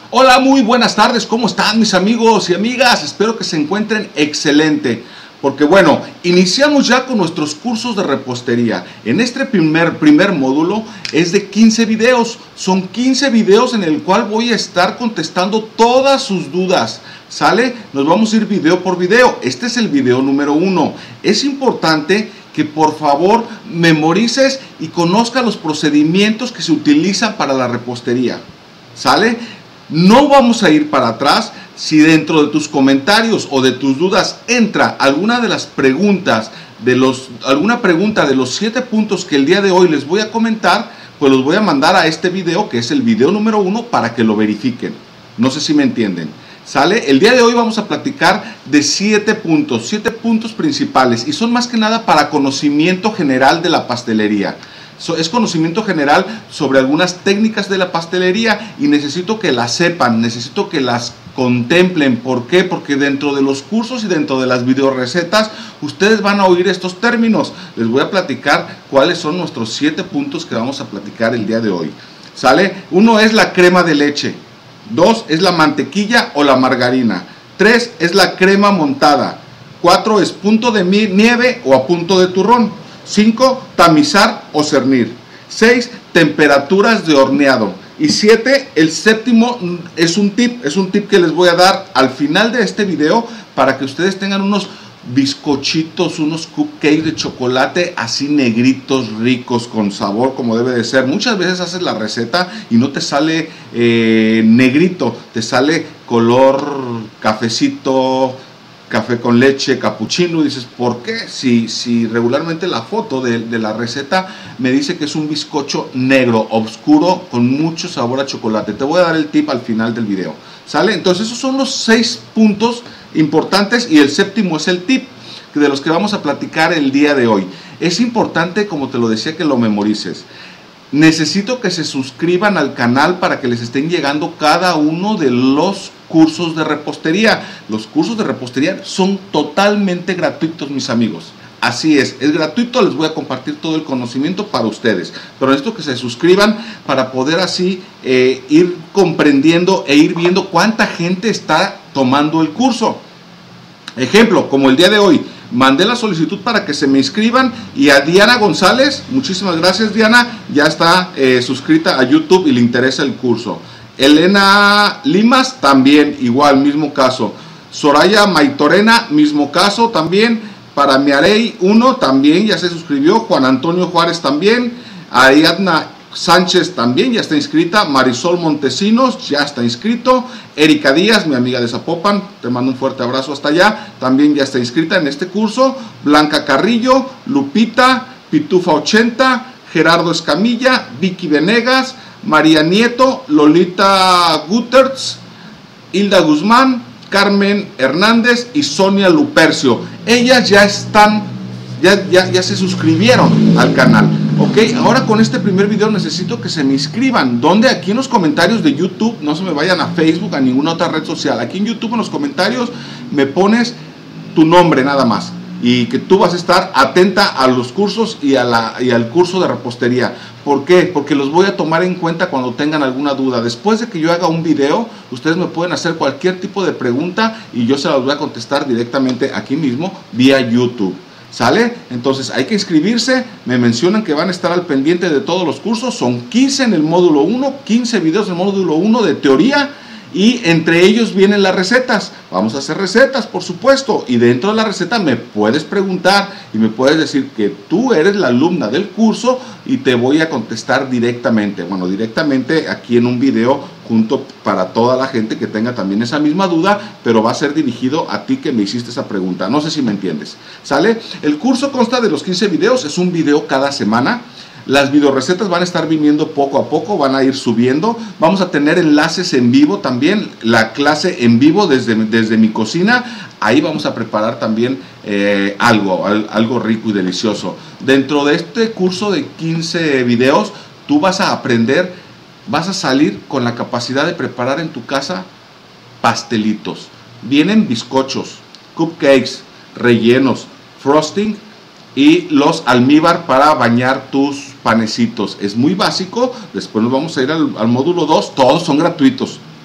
Hola, muy buenas tardes, ¿cómo están mis amigos y amigas? Espero que se encuentren excelente, porque bueno, iniciamos ya con nuestros cursos de repostería. En este primer módulo es de 15 videos, son 15 videos en el cual voy a estar contestando todas sus dudas, ¿sale? Nos vamos a ir video por video, este es el video número 1. Es importante que por favor memorices y conozcas los procedimientos que se utilizan para la repostería, ¿sale? No vamos a ir para atrás. Si dentro de tus comentarios o de tus dudas entra alguna de las preguntas, alguna pregunta de los 7 puntos que el día de hoy les voy a comentar, pues los voy a mandar a este video, que es el video número 1, para que lo verifiquen. No sé si me entienden. ¿Sale? El día de hoy vamos a platicar de 7 puntos principales, y son más que nada para conocimiento general de la pastelería. Es conocimiento general sobre algunas técnicas de la pastelería y necesito que las sepan, necesito que las contemplen. ¿Por qué? Porque dentro de los cursos y dentro de las videorecetas ustedes van a oír estos términos. Les voy a platicar cuáles son nuestros 7 puntos que vamos a platicar el día de hoy. ¿Sale? 1 es la crema de leche. 2 es la mantequilla o la margarina. 3 es la crema montada. 4 es punto de nieve o a punto de turrón. 5, tamizar o cernir. 6, temperaturas de horneado. Y 7, el séptimo es un tip que les voy a dar al final de este video para que ustedes tengan unos bizcochitos, unos cupcakes de chocolate así negritos, ricos, con sabor como debe de ser. Muchas veces haces la receta y no te sale negrito, te sale color cafecito, café con leche, capuchino, y dices, ¿por qué? Si regularmente la foto de la receta me dice que es un bizcocho negro, oscuro, con mucho sabor a chocolate. Te voy a dar el tip al final del video, ¿sale? Entonces esos son los 6 puntos importantes y el séptimo es el tip de los que vamos a platicar el día de hoy. Es importante, como te lo decía, que lo memorices. Necesito que se suscriban al canal para que les estén llegando cada uno de los cursos de repostería. Los cursos de repostería son totalmente gratuitos, mis amigos. Así es gratuito, les voy a compartir todo el conocimiento para ustedes. Pero necesito que se suscriban para poder así ir comprendiendo e ir viendo cuánta gente está tomando el curso. Ejemplo, como el día de hoy. Mandé la solicitud para que se me inscriban y a Diana González, muchísimas gracias Diana, ya está suscrita a YouTube y le interesa el curso. Elena Limas también, igual, mismo caso. Soraya Maitorena, mismo caso también. Para Miarey 1 también ya se suscribió. Juan Antonio Juárez también. Ariadna Sánchez también ya está inscrita. Marisol Montesinos ya está inscrito. Erika Díaz, mi amiga de Zapopan, te mando un fuerte abrazo hasta allá, también ya está inscrita en este curso. Blanca Carrillo, Lupita, Pitufa 80, Gerardo Escamilla, Vicky Venegas, María Nieto, Lolita Gutertz, Hilda Guzmán, Carmen Hernández y Sonia Lupercio. Ellas ya están, ya se suscribieron al canal. Ok, ahora con este primer video necesito que se me inscriban. ¿Dónde? Aquí en los comentarios de YouTube. No se me vayan a Facebook, a ninguna otra red social. Aquí en YouTube, en los comentarios, me pones tu nombre nada más. Y que tú vas a estar atenta a los cursos y al curso de repostería. ¿Por qué? Porque los voy a tomar en cuenta cuando tengan alguna duda. Después de que yo haga un video, ustedes me pueden hacer cualquier tipo de pregunta y yo se las voy a contestar directamente aquí mismo vía YouTube. ¿Sale? Entonces hay que inscribirse. Me mencionan que van a estar al pendiente de todos los cursos. Son 15 en el módulo 1, 15 videos en el módulo 1 de teoría. Y entre ellos vienen las recetas. Vamos a hacer recetas, por supuesto. Y dentro de la receta me puedes preguntar y me puedes decir que tú eres la alumna del curso y te voy a contestar directamente. Bueno, directamente aquí en un video junto para toda la gente que tenga también esa misma duda, pero va a ser dirigido a ti que me hiciste esa pregunta. No sé si me entiendes. ¿Sale? El curso consta de los 15 videos. Es un video cada semana. Las videorecetas van a estar viniendo poco a poco, van a ir subiendo. Vamos a tener enlaces en vivo también, la clase en vivo desde mi cocina. Ahí vamos a preparar también algo rico y delicioso. Dentro de este curso de 15 videos, tú vas a aprender, vas a salir con la capacidad de preparar en tu casa pastelitos. Vienen bizcochos, cupcakes, rellenos, frosting y los almíbar para bañar tus panecitos. Es muy básico. Después nos vamos a ir al módulo 2. Todos son gratuitos.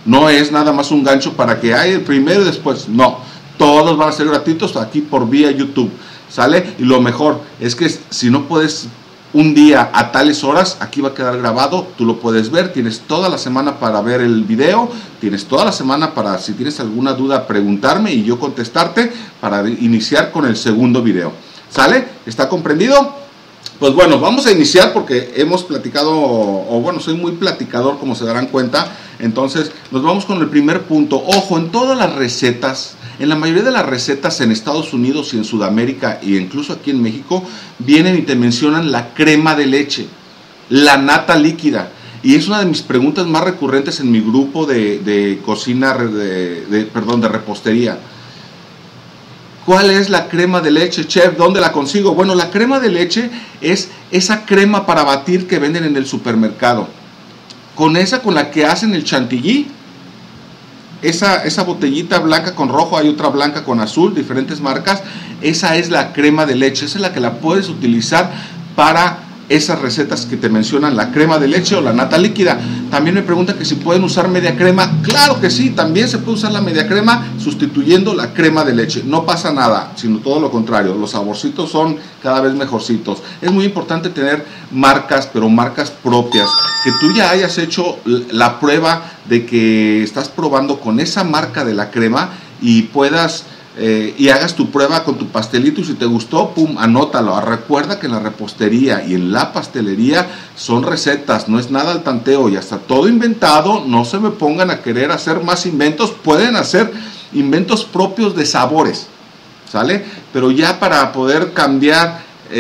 No es nada más un gancho para que haya el primero y después, no. Todos van a ser gratuitos aquí por vía YouTube, ¿sale? Y lo mejor es que si no puedes un día a tales horas, aquí va a quedar grabado, tú lo puedes ver, tienes toda la semana para ver el video, tienes toda la semana para, si tienes alguna duda, preguntarme y yo contestarte para iniciar con el segundo video, ¿sale? ¿Está comprendido? Pues bueno, vamos a iniciar porque hemos platicado, o bueno, soy muy platicador como se darán cuenta, entonces nos vamos con el primer punto. Ojo, en todas las recetas, en la mayoría de las recetas en Estados Unidos y en Sudamérica e incluso aquí en México, vienen y te mencionan la crema de leche, la nata líquida. Y es una de mis preguntas más recurrentes en mi grupo de cocina, de repostería. ¿Cuál es la crema de leche, chef? ¿Dónde la consigo? Bueno, la crema de leche es esa crema para batir que venden en el supermercado. Con esa con la que hacen el chantilly, esa botellita blanca con rojo, hay otra blanca con azul, diferentes marcas. Esa es la crema de leche, esa es la que la puedes utilizar para esas recetas que te mencionan, la crema de leche o la nata líquida. También me preguntan que si pueden usar media crema. Claro que sí, también se puede usar la media crema sustituyendo la crema de leche. No pasa nada, sino todo lo contrario. Los saborcitos son cada vez mejorcitos. Es muy importante tener marcas, pero marcas propias. Que tú ya hayas hecho la prueba de que estás probando con esa marca de la crema y puedas... y hagas tu prueba con tu pastelito y si te gustó, pum, anótalo. Recuerda que en la repostería y en la pastelería son recetas, no es nada al tanteo y hasta todo inventado. No se me pongan a querer hacer más inventos, pueden hacer inventos propios de sabores, ¿sale? Pero ya para poder cambiar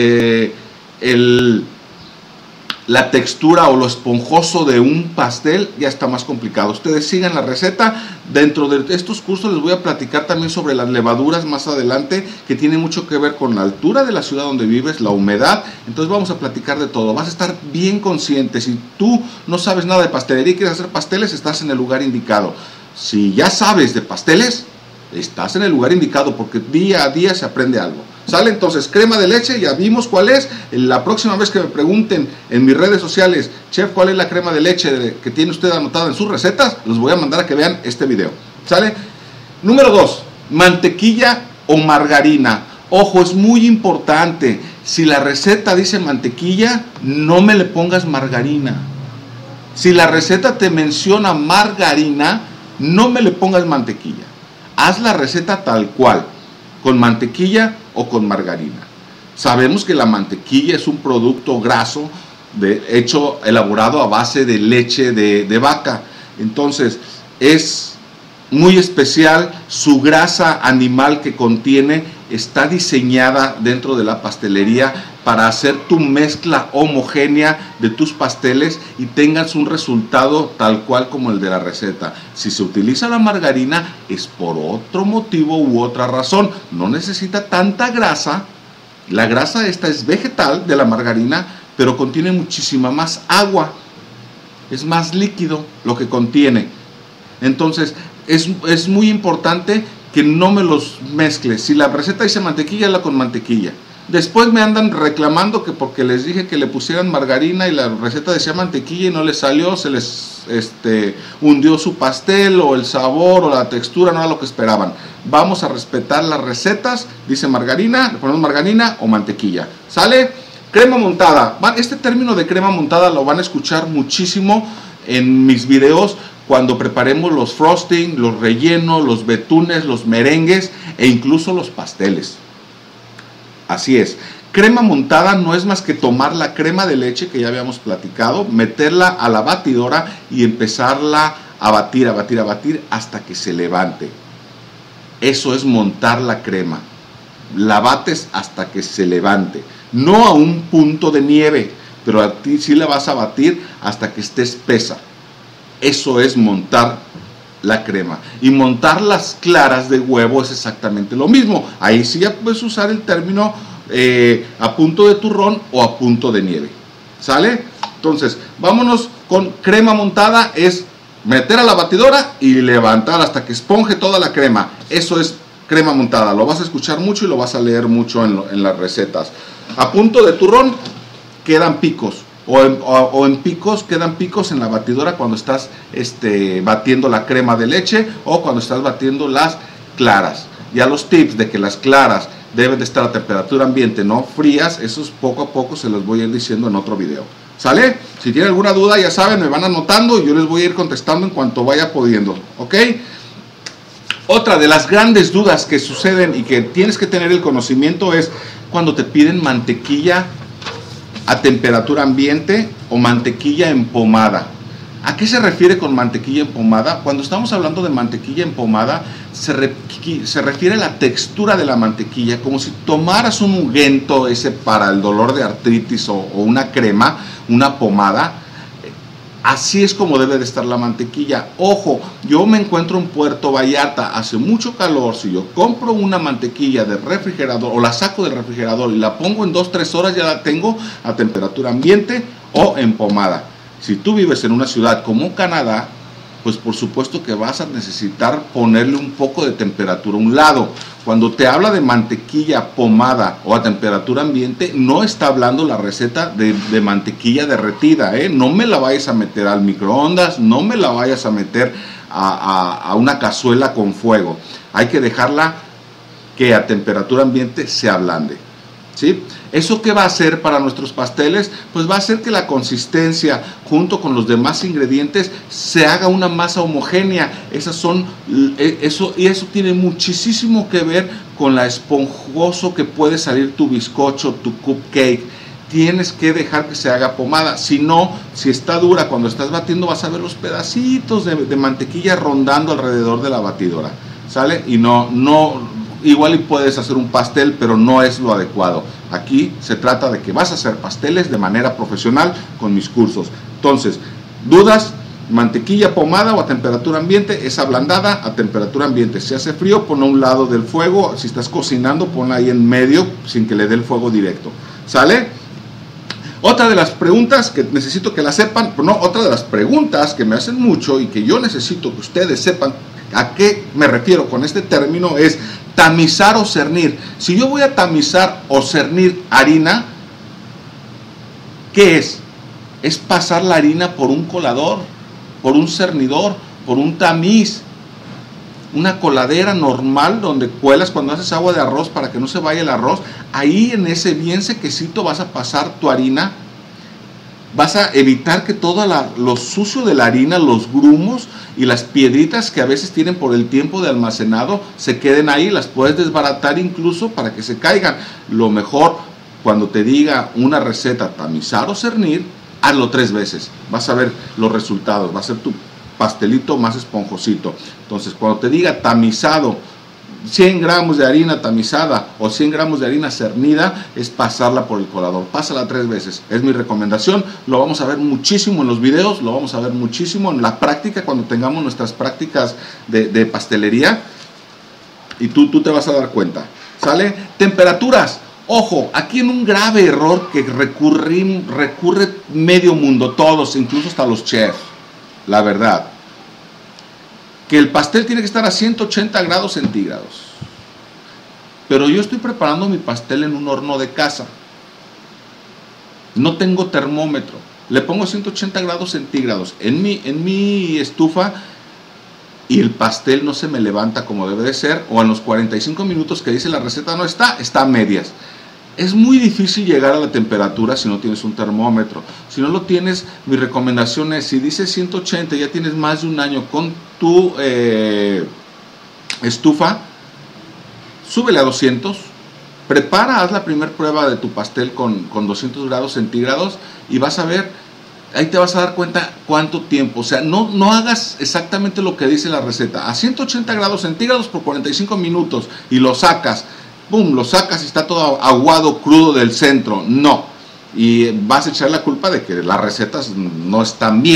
la textura o lo esponjoso de un pastel ya está más complicado. Ustedes sigan la receta. Dentro de estos cursos les voy a platicar también sobre las levaduras más adelante, que tiene mucho que ver con la altura de la ciudad donde vives, la humedad. Entonces vamos a platicar de todo. Vas a estar bien consciente. Si tú no sabes nada de pastelería y quieres hacer pasteles, estás en el lugar indicado. Si ya sabes de pasteles, estás en el lugar indicado porque día a día se aprende algo. ¿Sale? Entonces, crema de leche, ya vimos cuál es. La próxima vez que me pregunten en mis redes sociales, chef, ¿cuál es la crema de leche que tiene usted anotada en sus recetas? Los voy a mandar a que vean este video. ¿Sale? Número 2, mantequilla o margarina. Ojo, es muy importante. Si la receta dice mantequilla, no me le pongas margarina. Si la receta te menciona margarina, no me le pongas mantequilla. Haz la receta tal cual, con mantequilla o con margarina. Sabemos que la mantequilla es un producto graso elaborado a base de leche de vaca. Entonces es muy especial. Su grasa animal que contiene está diseñada dentro de la pastelería para hacer tu mezcla homogénea de tus pasteles y tengas un resultado tal cual como el de la receta. Si se utiliza la margarina es por otro motivo u otra razón. No necesita tanta grasa. La grasa esta es vegetal de la margarina, pero contiene muchísima más agua. Es más líquido lo que contiene. Entonces es muy importante que no me los mezcles. Si la receta dice mantequilla, la con mantequilla. Después me andan reclamando que porque les dije que le pusieran margarina y la receta decía mantequilla y no les salió, se les hundió su pastel o el sabor o la textura, no era lo que esperaban. Vamos a respetar las recetas, dice margarina, le ponemos margarina o mantequilla. ¿Sale? Crema montada. Este término de crema montada lo van a escuchar muchísimo en mis videos cuando preparemos los frosting, los rellenos, los betunes, los merengues e incluso los pasteles. Así es, crema montada no es más que tomar la crema de leche que ya habíamos platicado, meterla a la batidora y empezarla a batir hasta que se levante. Eso es montar la crema. La bates hasta que se levante, no a un punto de nieve, pero a ti sí la vas a batir hasta que esté espesa. Eso es montar la crema. Y montar las claras de huevo es exactamente lo mismo. Ahí sí ya puedes usar el término a punto de turrón o a punto de nieve. ¿Sale? Entonces, vámonos con crema montada. Es meter a la batidora y levantar hasta que esponje toda la crema. Eso es crema montada. Lo vas a escuchar mucho y lo vas a leer mucho en las recetas. A punto de turrón quedan picos. o en picos, quedan picos en la batidora cuando estás batiendo la crema de leche o cuando estás batiendo las claras. Ya los tips de que las claras deben de estar a temperatura ambiente, no frías, esos poco a poco se los voy a ir diciendo en otro video. ¿Sale? Si tienen alguna duda, ya saben, me van anotando y yo les voy a ir contestando en cuanto vaya pudiendo. ¿Ok? Otra de las grandes dudas que suceden y que tienes que tener el conocimiento es cuando te piden mantequilla a temperatura ambiente o mantequilla en pomada. ¿A qué se refiere con mantequilla en pomada? Cuando estamos hablando de mantequilla en pomada, se refiere a la textura de la mantequilla, como si tomaras un ungüento ese para el dolor de artritis o una crema, una pomada. Así es como debe de estar la mantequilla. Ojo, yo me encuentro en Puerto Vallarta, hace mucho calor. Si yo compro una mantequilla de refrigerador o la saco del refrigerador y la pongo en 2-3 horas, ya la tengo a temperatura ambiente o en pomada. Si tú vives en una ciudad como Canadá, pues por supuesto que vas a necesitar ponerle un poco de temperatura a un lado. Cuando te habla de mantequilla pomada o a temperatura ambiente, no está hablando la receta de mantequilla derretida, ¿eh? No me la vayas a meter al microondas, no me la vayas a meter a una cazuela con fuego. Hay que dejarla que a temperatura ambiente se ablande. ¿Sí? ¿Eso qué va a hacer para nuestros pasteles? Pues va a hacer que la consistencia junto con los demás ingredientes se haga una masa homogénea. Eso tiene muchísimo que ver con la esponjoso que puede salir tu bizcocho, tu cupcake. Tienes que dejar que se haga pomada. Si no, si está dura, cuando estás batiendo vas a ver los pedacitos de mantequilla rondando alrededor de la batidora. ¿Sale? Y igual y puedes hacer un pastel, pero no es lo adecuado. Aquí se trata de que vas a hacer pasteles de manera profesional con mis cursos. Entonces, dudas, mantequilla pomada o a temperatura ambiente, es ablandada a temperatura ambiente. Si hace frío, ponla a un lado del fuego. Si estás cocinando, ponla ahí en medio sin que le dé el fuego directo. ¿Sale? Otra de las preguntas que necesito que la sepan, otra de las preguntas que me hacen mucho y que yo necesito que ustedes sepan a qué me refiero con este término es tamizar o cernir. Si yo voy a tamizar o cernir harina, ¿qué es? Es pasar la harina por un colador, por un cernidor, por un tamiz, una coladera normal donde cuelas cuando haces agua de arroz para que no se vaya el arroz. Ahí en ese bien sequecito vas a pasar tu harina. Vas a evitar que todo lo sucio de la harina, los grumos y las piedritas que a veces tienen por el tiempo de almacenado, se queden ahí. Las puedes desbaratar incluso para que se caigan. Lo mejor, cuando te diga una receta tamizar o cernir, hazlo 3 veces. Vas a ver los resultados. Va a ser tu pastelito más esponjosito. Entonces, cuando te diga tamizado, 100 gramos de harina tamizada o 100 gramos de harina cernida, es pasarla por el colador. Pásala 3 veces, es mi recomendación. Lo vamos a ver muchísimo en los videos, lo vamos a ver muchísimo en la práctica, cuando tengamos nuestras prácticas de pastelería, y tú te vas a dar cuenta. ¿Sale? Temperaturas. Ojo, aquí en un grave error que recurre medio mundo, todos, incluso hasta los chefs, la verdad, que el pastel tiene que estar a 180 grados centígrados. Pero yo estoy preparando mi pastel en un horno de casa. No tengo termómetro. Le pongo 180 grados centígrados en mi estufa y el pastel no se me levanta como debe de ser, o en los 45 minutos que dice la receta no está a medias. Es muy difícil llegar a la temperatura si no tienes un termómetro. Si no lo tienes, mi recomendación es, si dice 180, ya tienes más de un año con tu estufa, súbele a 200, haz la primera prueba de tu pastel con 200 grados centígrados y vas a ver, ahí te vas a dar cuenta cuánto tiempo. O sea, no hagas exactamente lo que dice la receta. A 180 grados centígrados por 45 minutos y lo sacas. ¡Pum! Lo sacas y está todo aguado, crudo del centro. No. Y vas a echar la culpa de que las recetas no están bien.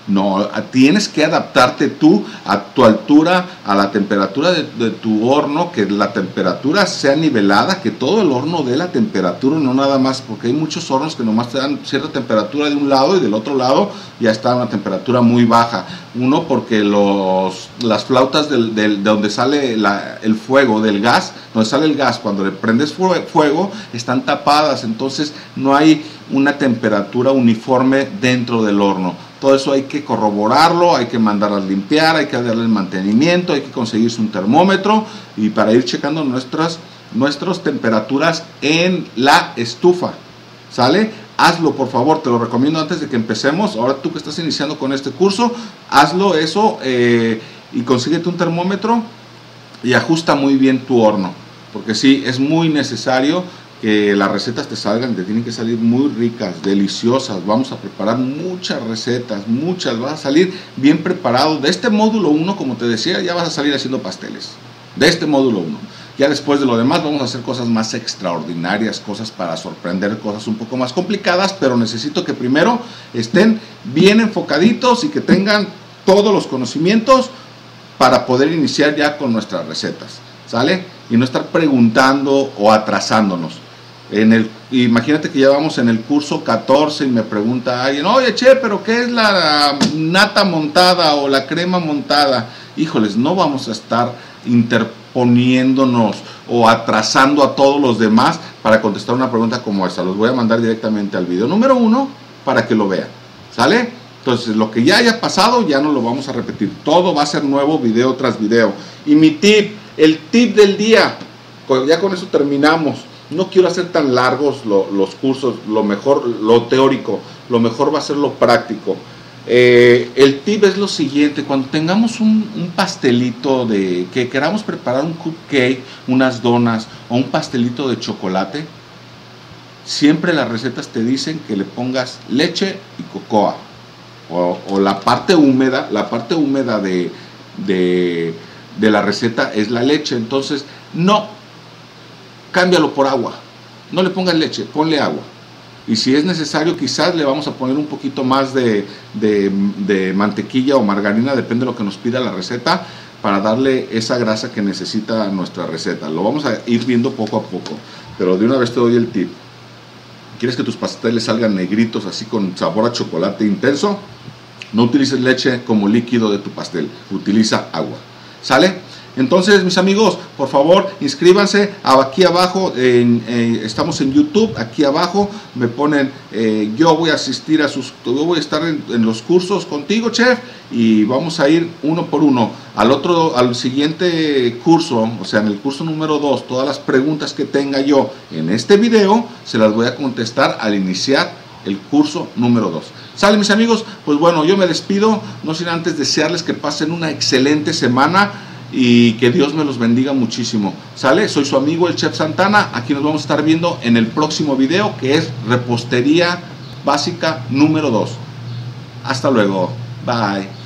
No, tienes que adaptarte tú a tu altura, a la temperatura de tu horno, que la temperatura sea nivelada, que todo el horno dé la temperatura, no nada más, porque hay muchos hornos que nomás te dan cierta temperatura de un lado y del otro lado ya está a una temperatura muy baja. Uno, porque las flautas de donde sale el fuego del gas, donde sale el gas, cuando le prendes fuego, están tapadas, entonces no hay una temperatura uniforme dentro del horno. Todo eso hay que corroborarlo, hay que mandar a limpiar, hay que darle el mantenimiento, hay que conseguirse un termómetro y para ir checando nuestras temperaturas en la estufa. ¿Sale? Hazlo, por favor, te lo recomiendo antes de que empecemos. Ahora tú que estás iniciando con este curso, hazlo eso y consíguete un termómetro y ajusta muy bien tu horno. Porque sí, es muy necesario que las recetas te salgan, te tienen que salir muy ricas, deliciosas. Vamos a preparar muchas recetas, muchas, vas a salir bien preparado. De este módulo 1, como te decía, ya vas a salir haciendo pasteles. De este módulo 1. Ya después de lo demás vamos a hacer cosas más extraordinarias, cosas para sorprender, cosas un poco más complicadas, pero necesito que primero estén bien enfocaditos y que tengan todos los conocimientos para poder iniciar ya con nuestras recetas, ¿sale? Y no estar preguntando o atrasándonos. Imagínate que ya vamos en el curso 14 y me pregunta alguien, oye, che, pero ¿qué es la nata montada o la crema montada? Híjoles, no vamos a estar interponiéndonos o atrasando a todos los demás para contestar una pregunta como esta. Los voy a mandar directamente al video número 1 para que lo vean, ¿sale? Entonces, lo que ya haya pasado ya no lo vamos a repetir. Todo va a ser nuevo video tras video. Y mi tip, el tip del día, ya con eso terminamos. No quiero hacer tan largos los cursos, lo teórico, lo mejor va a ser lo práctico. El tip es lo siguiente: cuando tengamos un pastelito que queramos preparar un cupcake, unas donas o un pastelito de chocolate, siempre las recetas te dicen que le pongas leche y cocoa o la parte húmeda de la receta es la leche. Entonces no, cámbialo por agua, no le pongas leche, ponle agua. Y si es necesario, quizás le vamos a poner un poquito más de mantequilla o margarina, depende de lo que nos pida la receta, para darle esa grasa que necesita nuestra receta. Lo vamos a ir viendo poco a poco, pero de una vez te doy el tip. ¿Quieres que tus pasteles salgan negritos, así con sabor a chocolate intenso? No utilices leche como líquido de tu pastel, utiliza agua. ¿Sale? Entonces, mis amigos, por favor, inscríbanse aquí abajo, estamos en YouTube, aquí abajo me ponen, yo voy a asistir yo voy a estar en los cursos contigo, chef, y vamos a ir uno por uno. Al siguiente curso, o sea, en el curso número 2, todas las preguntas que tenga yo en este video, se las voy a contestar al iniciar el curso número 2. ¿Sale, mis amigos? Pues bueno, yo me despido, no sin antes desearles que pasen una excelente semana y que Dios me los bendiga muchísimo. ¿Sale? Soy su amigo el Chef Santana. Aquí nos vamos a estar viendo en el próximo video, que es repostería básica número 2. Hasta luego. Bye.